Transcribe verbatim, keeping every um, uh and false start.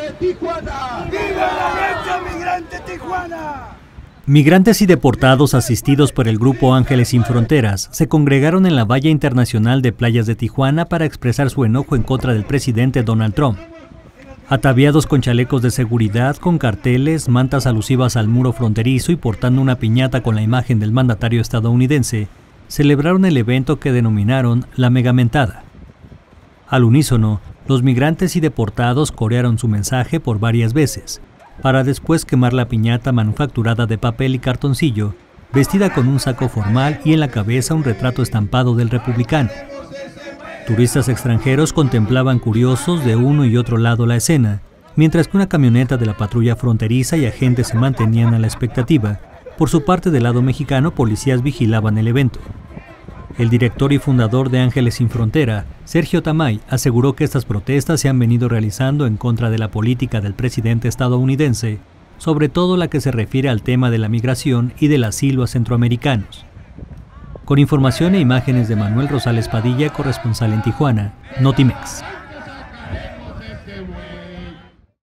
Tijuana! ¡Viva la Alianza Migrante Tijuana! Migrantes y deportados asistidos por el grupo Ángeles Sin Fronteras se congregaron en la Valla Internacional de Playas de Tijuana para expresar su enojo en contra del presidente Donald Trump. Ataviados con chalecos de seguridad, con carteles, mantas alusivas al muro fronterizo y portando una piñata con la imagen del mandatario estadounidense, celebraron el evento que denominaron la Megamentada. Al unísono, los migrantes y deportados corearon su mensaje por varias veces, para después quemar la piñata manufacturada de papel y cartoncillo, vestida con un saco formal y en la cabeza un retrato estampado del republicano. Turistas extranjeros contemplaban curiosos de uno y otro lado la escena, mientras que una camioneta de la patrulla fronteriza y agentes se mantenían a la expectativa. Por su parte, del lado mexicano, policías vigilaban el evento. El director y fundador de Ángeles Sin Frontera, Sergio Tamay, aseguró que estas protestas se han venido realizando en contra de la política del presidente estadounidense, sobre todo la que se refiere al tema de la migración y del asilo a centroamericanos. Con información e imágenes de Manuel Rosales Padilla, corresponsal en Tijuana, Notimex.